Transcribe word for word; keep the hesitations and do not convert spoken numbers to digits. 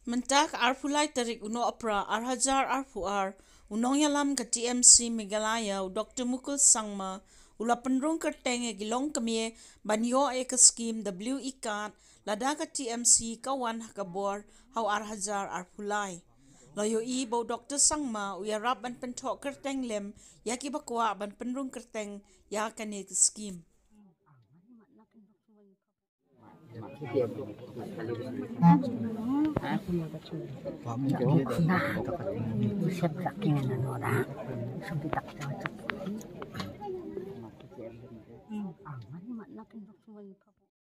Mentak arpulai tarik uno opera arhajar arpuar unong yalam ke T M C Meghalaya Doktor Mukul sangma ula penrung Kyrteng e gilong kemie banyo e ke skim W I card lada ke T M C kawan hakabor hau arhajar arpulai. Layo i bo Doktor sangma uyarap ban Pynthoh Kyrteng lem Iaki bakwa ban penrung Kyrteng ya kane ke skim. Ah,